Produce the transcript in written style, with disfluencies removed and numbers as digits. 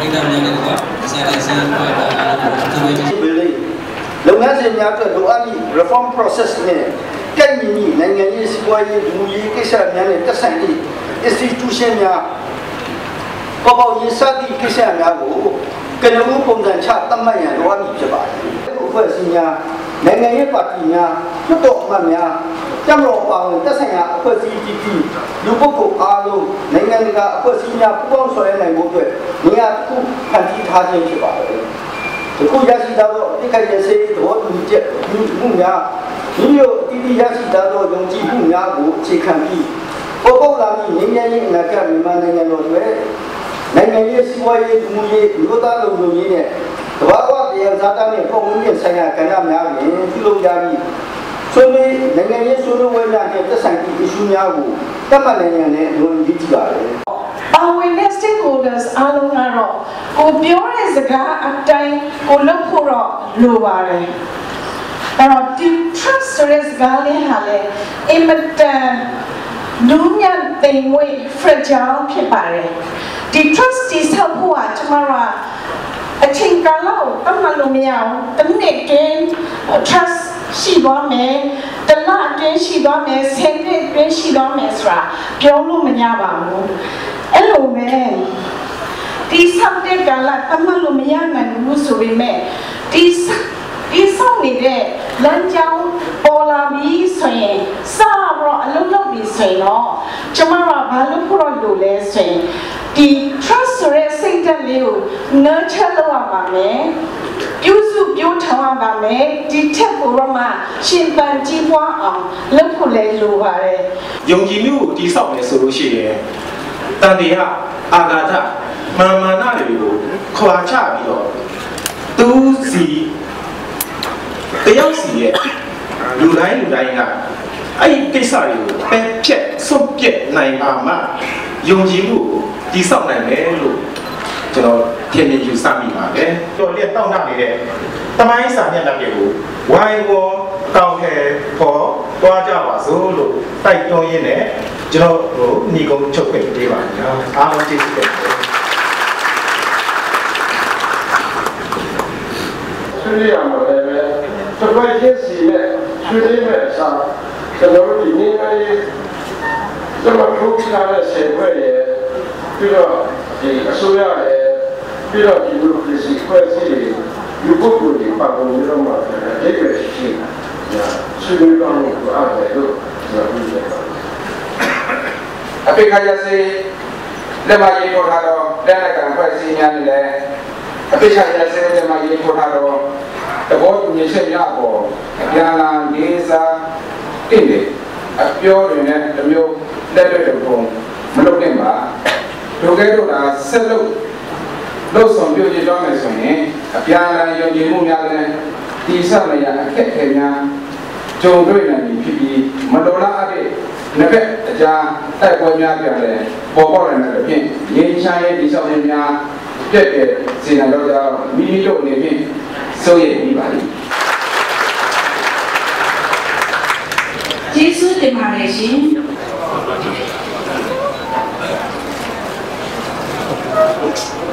ပြည်သူများနဲ့ကစာရေးစီးပွားတာသူတွေလုပ်ငန်းစဉ်များအတွက်လိုအပ်သည့် reform process နဲ့ကန့်ညီနိုင်ငံရေးစီးပွားရေးလူမှုရေးကိစ္စများနဲ့သက်ဆိုင်သည့် institution များပေါ်ပေါက်ရေးစသည့်ကိစ္စများကိုကနဦးပုံစံချသတ်မှတ်ရန်လိုအပ်မည်ဖြစ်ပါတယ်။အဖွဲ့အစည်းများနိုင်ငံရေးပါတီများလွှတ်တော်အမတ်များတပ်မတော်ပါဝင်သက်ဆိုင်ရာအဖွဲ့အစည်းကြီးလူပုဂ္ဂိုလ်အားလုံးနိုင်ငံတကာအဖွဲ့အစည်းများပူးပေါင်းဆောင်ရွက်နိုင်ဖို့အတွက်နေရာတစ်ခုဖန်တီးထားခြင်းဖြစ်ပါတယ်။ဒီခုရရှိသောအခိုက်အစေသဘောတူညီချက်မှုများဒီလိုအတိအကျရရှိသောယုံကြည်မှုများကိုအခြေခံပြီးပေါ်ပေါက်လာမည့်ငြိမ်းချမ်းရေးအနာဂတ်မြန်မာနိုင်ငံတော်တွင်နိုင်ငံရေးစီးပွားရေးလူမှုရေးလူသားလုံခြုံရေးနဲ့တဘာဝတရားဇာတာနဲ့ပုံမှန်ဆိုင်ရာကဏ္ဍများတွင်ပြုလုပ်ကြပြီးဆွေးနွေးနိုင်ငံရေးဆွေးနွေးပွဲများနဲ့သက်ဆိုင်သည့် issue များကိုတတ်မှတ်နိုင်ရန်လည်းလိုအပ်ကြပါတယ်။ Our stakeholders အားလုံးကတော့ကိုပြောတဲ့စကားအတိုင်းကိုလုပ်ဖို့တော့လိုပါတယ်။အဲ့တော့ဒီ trust ဆိုတဲ့စကားလေးဟာလေအင်မတန်လူညံ့သိမ်မွေ့ fragile ဖြစ်ပါတယ်။ဒီ trust တည်ဆောက်ဖို့ကကျမတို့အချိန်ကာလကိုတတ်မှတ်လို့မရဘူး။တစ်နှစ်တွင် trust ရှိသွားမယ်။တစ်လအတွင်းရှိသွားမယ်။10နှစ်အတွင်းရှိသွားမယ်ဆိုတာပြောလို့မရပါဘူး။အဲ့လိုပဲဒီဆောက်တဲ့ကာလတတ်မှတ်လို့မရနိုင်ဘူးဆိုပေမဲ့ဒီဆောက်နေတဲ့လမ်းကြောင်းပေါ်လာပြီးဆိုရင်စတော့အလုံးလုံးပြီးဆိုရင်တော့ကျမတို့ကဘာလို့ဖို့တော့လိုလဲဆိုရင်ဒီ trust ဆိုတဲ့စိတ်ဓာတ်လေးကို nurture လုပ်ရပါမယ်ပြုစုပြောထောင်ရပါမယ်ဒီထက်ပိုတော့မှရှင်ပန်ကြီးပွားအောင်လုပ်ဖို့လဲလိုပါတယ်ယုံကြည်မှုကိုတည်ဆောက်မယ်ဆိုလို့ရှိရင်တန်တရားအာဃာတမာနတွေကိုခွာချပြီးတော့သူစီတယောက်စီရဲ့လူတိုင်းကအဲ့ဒီကိစ္စတွေကိုပဲဖြတ်စွန့်ပြစ်နိုင်ပါမှယုံကြည်မှုကိုတည်ဆောက်နိုင်မယ်လို့ကျွန်တော်ထင်မြင်ယူဆမိပါတယ်။တော်လက်တောင်းတနေတဲ့တမိုင်းစာမျက်နှာတွေကိုဝိုင်းဝန်းကောင်းခဲပေါ်တွားကြပါစို့လို့တိုက်တွန်းရင်းနဲ့ကျွန်တော်တို့ညီကုန်းချုပ်ခွင့်ပေးပါခင်ဗျာ။အားလုံးကျေးဇူးတင်ပါတယ်။ဆွေးနွေးရမှာလည်းပဲတစ်ပတ်ချင်းစီနဲ့ဆွေးနွေးမဲ့အစားကျွန်တော်တို့ဒီနေ့လေးကျွန်တော်ထုတ်ပြထားတဲ့ဆေးခွဲရဲ့ပြီးတော့ဒီအစိုးရရဲ့ပြီးတော့ဒီလိုပြည်စီခွဲစီလူပုဂ္ဂိုလ်တွေပါဝင်ပြီးတော့မှအရေးပဲရှိတာဆွေးနွေးတော့လို့အားတယ်လို့ကျွန်တော်ပြောပါတယ်အပိခါရစေလက်မရေးထုတ်ထားတော့လက်နဲ့ကံဖွဲ့စည်းများနေတယ်အပိခါရစေလက်မရေးထုတ်ထားတော့တဘောတူညီချက်များပေါ်အပြန်အလှန်လေးစားတင့်တယ်အပြောတွေနဲ့တမျိုးလက်တွေ့တုံပုံမလုပ်နိုင်ပါတို့ကဲတို့ကဆက်လို့ဆောင်ပြည့်ကြတော့မယ်ဆိုရင်အပြန်အလှန်ယုံကြည်မှုများနဲ့ဒီစမရအခက်အခဲများကြုံတွေ့နိုင်ပြီဖြစ်ပြီးမတော်လားအဖြစ်နှစ်ဖက်အကြားတိုက်ပွဲများပြန်လဲပေါ်ပေါက်လာတဲ့ဖြင့်ငြိမ်းချမ်းရေးတိကျခြင်းများပြည့်တဲ့စေနာတော်ကြောင့်မိမိတို့အနေဖြင့်စိုးရိမ်မိပါလိမ့်ကျေးဇူးတင်ပါတယ်ရှင်